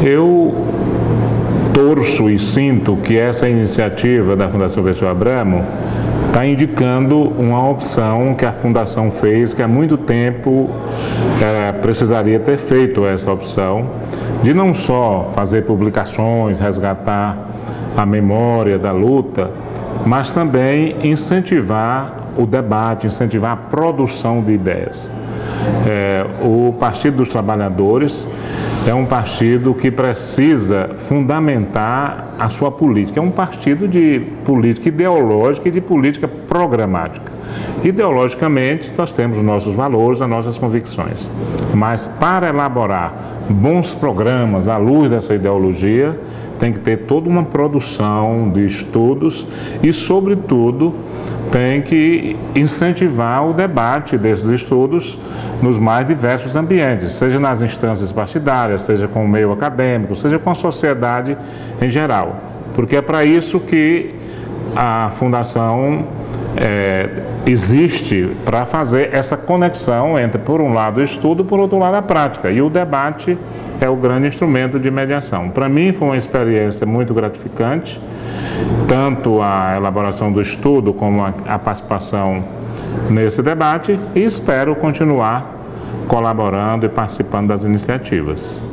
Eu torço e sinto que essa iniciativa da Fundação Perseu Abramo está indicando uma opção que a Fundação fez, que há muito tempo precisaria ter feito essa opção, de não só fazer publicações, resgatar a memória da luta, mas também incentivar o debate, incentivar a produção de ideias. O Partido dos Trabalhadores é um partido que precisa fundamentar a sua política. É um partido de política ideológica e de política programática. Ideologicamente, nós temos os nossos valores, as nossas convicções. Mas para elaborar bons programas à luz dessa ideologia, tem que ter toda uma produção de estudos e, sobretudo, tem que incentivar o debate desses estudos nos mais diversos ambientes, seja nas instâncias partidárias, seja com o meio acadêmico, seja com a sociedade em geral. Porque é para isso que a Fundação existe, para fazer essa conexão entre, por um lado, o estudo, por outro lado, a prática. E o debate é o grande instrumento de mediação. Para mim foi uma experiência muito gratificante, tanto a elaboração do estudo como a participação nesse debate, e espero continuar colaborando e participando das iniciativas.